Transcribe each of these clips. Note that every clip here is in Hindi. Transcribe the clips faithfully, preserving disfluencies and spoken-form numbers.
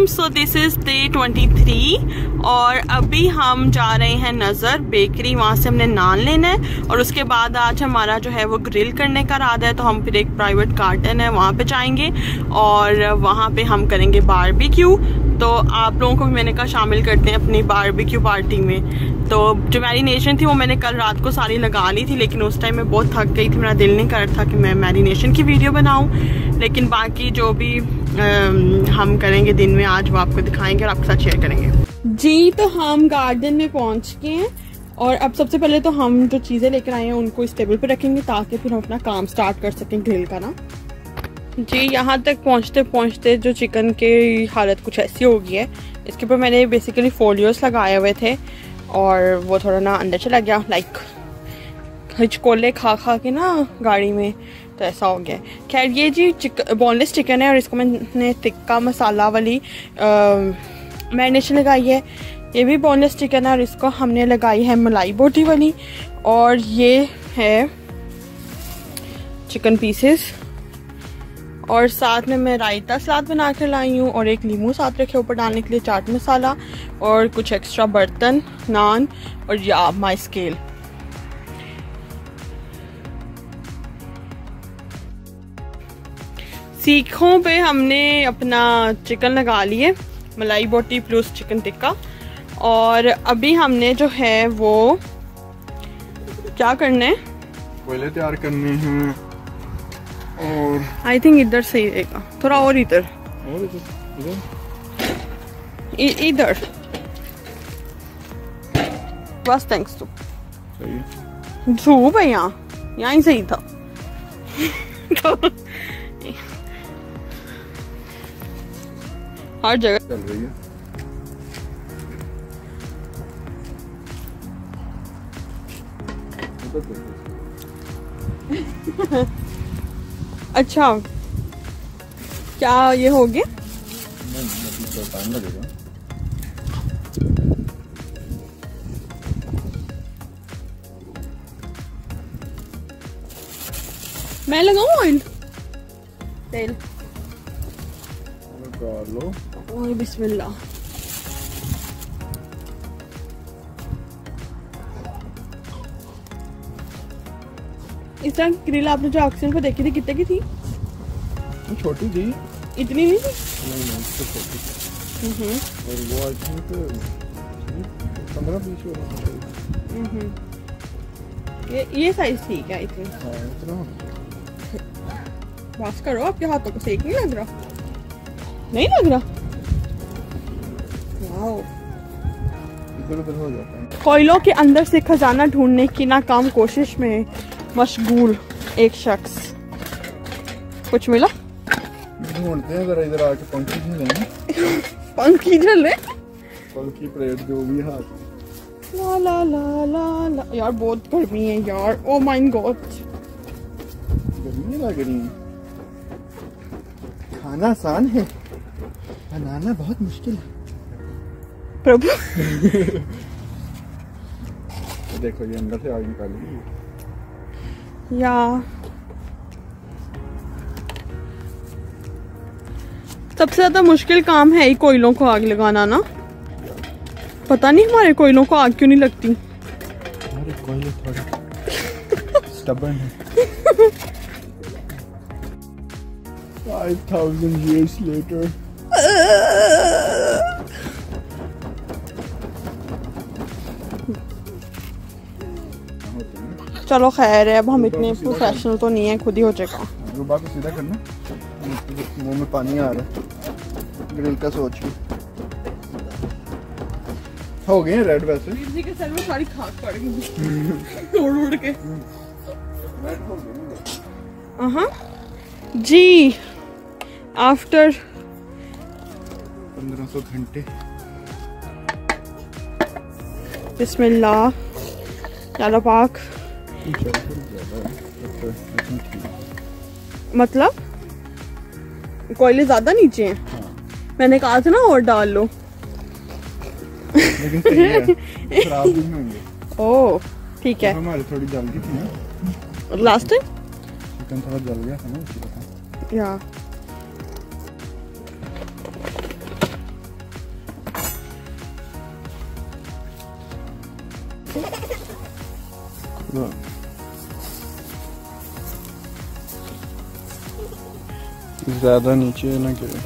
वालेकुम। So this is day twenty three और अभी हम जा रहे हैं नज़र बेकरी, वहाँ से हमने नान लेना है और उसके बाद आज हमारा जो है वो ग्रिल करने का इरादा है, तो हम फिर एक प्राइवेट गार्डन है वहाँ पे जाएंगे और वहाँ पे हम करेंगे बारबेक्यू। तो आप लोगों को भी मैंने कहा शामिल करते हैं अपनी बारबेक्यू पार्टी में। तो जो मैरिनेशन थी वो मैंने कल रात को सारी लगा ली थी, लेकिन उस टाइम मैं बहुत थक गई थी, मेरा दिल नहीं कर रहा था कि मैं मैरिनेशन की वीडियो बनाऊं। लेकिन बाकी जो भी आ, हम करेंगे दिन में आज वो आपको दिखाएंगे और आपके साथ शेयर करेंगे जी। तो हम गार्डन में पहुंच गए हैं और अब सबसे पहले तो हम जो चीज़ें लेकर आए हैं उनको इस टेबल पे रखेंगे ताकि फिर हम अपना काम स्टार्ट कर सकें ग्रिल का ना जी। यहाँ तक पहुँचते पहुँचते जो चिकन की हालत कुछ ऐसी हो गई है, इसके ऊपर मैंने बेसिकली फोलियोस लगाए हुए थे और वो थोड़ा ना अंदर चला गया, लाइक हिचकोले खा खा के ना गाड़ी में, तो ऐसा हो गया। खैर ये जी चिकन बोनलेस चिकन है और इसको मैंने टिक्का मसाला वाली मैरिनेशन लगाई है। ये भी बोनलेस चिकन है और इसको हमने लगाई है मलाई बोटी वाली। और ये है चिकन पीसेस और साथ में मैं रायता सलाद बना कर लाई हूँ और एक नींबू साथ रखे ऊपर डालने के लिए, चाट मसाला और कुछ एक्स्ट्रा बर्तन, नान और या माई स्केल। सीखों पे हमने अपना चिकन लगा लिए, मलाई बोटी प्लस चिकन टिक्का। और अभी हमने जो है वो क्या करना है, कोयले तैयार करने हैं और आई थिंक इधर सही रहेगा, थोड़ा और इधर और इधर इधर बस। थैंक्स टू सही धूप है यहाँ, यहाँ ही सही था तो हर जगह चल रही है। अच्छा क्या ये हो गया? नहीं, तो टाइम लगेगा। मैं लगाऊं ऑयल तेल? लो ओए बिस्मिल्लाह। इस तरह ग्रिल आपने जो ऑक्सीजन को देखी थी कितने की थी? छोटी थी, इतनी नहीं थी? नहीं नहीं तो छोटी थी। और वो आई थिंक पंद्रह बीस वाला। ये ये साइज ठीक है आई थिंक। हाँ इतना बस करो, आपके हाथों को सेक नहीं लग रहा? नहीं लग रहा? वाओ, इधर उधर हो जाता है। कोयलों के अंदर से खजाना ढूंढने की नाकाम कोशिश में मशगूल एक शख्स। कुछ मिला? ढूंढते हैं, जरा इधर आके पंखी झेलें। पंखी झेले? पंखी परेड जो भी हाथ। ला ला ला ला ला। यार बहुत गर्मी है यार, ओ माय गॉड। गर्मी लग रही है। खाना आसान है, बनाना बहुत मुश्किल है प्रभु। तो देखो ये अंदर से आग निकालेगी या सबसे ज्यादा मुश्किल काम है ही कोयलों को आग लगाना ना। पता नहीं हमारे कोयलों को आग क्यों नहीं लगती। हमारे कोयले थोड़े स्टबर्न है। five thousand years later. चलो खैर है, अब हम इतने प्रोफेशनल तो नहीं है, खुद ही हो जाएगा। जो बात सीधा करना, मुंह में पानी आ रहा है ग्रिल का सोच के। हो गए रेड वैसे। बिजली के सर में सारी खाक पड़ गई उड़ उड़ के। हाँ जी, आफ्टर पंद्रह सौ घंटे। बिस्मिल्लाह चलो पाक। मतलब कोयले ज्यादा नीचे हैं? हाँ। मैंने कहा था ना और डाल लो। लेकिन सही है, खराब भी नहीं होंगे। ओह ठीक है। हमारी थोड़ी जल गई थी ना लास्ट टाइम, चिकन थोड़ा जल गया था ना इसी वजह। या ज्यादा नीचे ना गिरे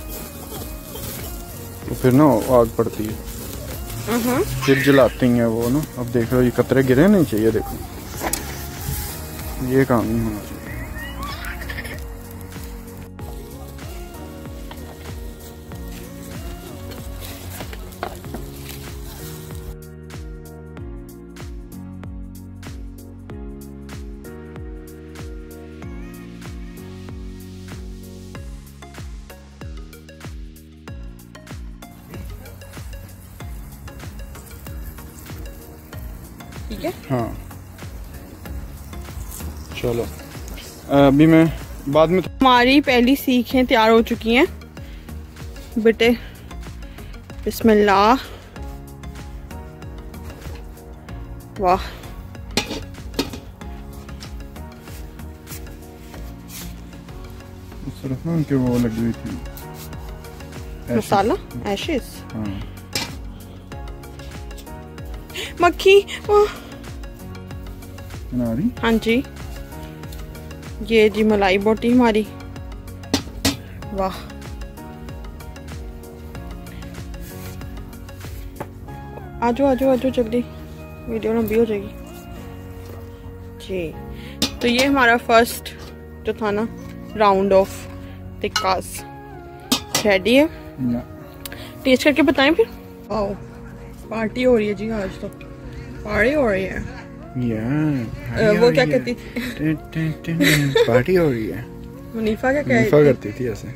तो फिर ना आग पड़ती है, फिर जलाती हैं वो ना। अब देख लो ये कतरे गिरे नहीं चाहिए, देखो ये काम नहीं होना चाहिए। ठीक है, हाँ चलो अभी मैं बाद में। हमारी पहली सीखें तैयार हो चुकी हैं बेटे। बिस्मिल्लाह, वाह सिर्फ ना उनके वो लगी हुई थी मसाला एशेस। हाँ मक्खी नारी। हाँ जी, ये जी मलाई बोटी हमारी, वाह। आजो आजो आजो जल्दी, वीडियो लंबी हो जाएगी जी। तो ये हमारा फर्स्ट जो था ना राउंड ऑफ टिक्कास रेडी है। टेस्ट करके बताएं फिर। आओ, पार्टी हो रही है जी, आज तो पार्टी हो रही है। या, वो क्या कहती थी? पार्टी हो रही है। मुनीफा क्या कहती मुनीफा करती थी ऐसे।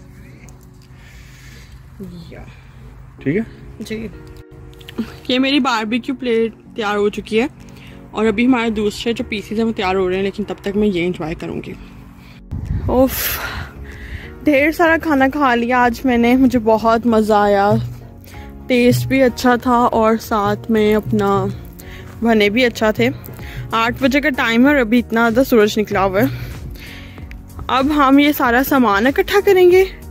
ठीक है जी। ये मेरी बारबेक्यू प्लेट तैयार हो चुकी है और अभी हमारे दूसरे जो पीसेस हैं वो तैयार हो रहे हैं, लेकिन तब तक मैं ये एंजॉय करूँगी। ओफ, ढेर सारा खाना खा लिया आज मैंने, मुझे बहुत मज़ा आया, टेस्ट भी अच्छा था और साथ में अपना बने भी अच्छा थे। आठ बजे का टाइम है और अभी इतना ज़्यादा सूरज निकला हुआ है। अब हम ये सारा सामान इकट्ठा करेंगे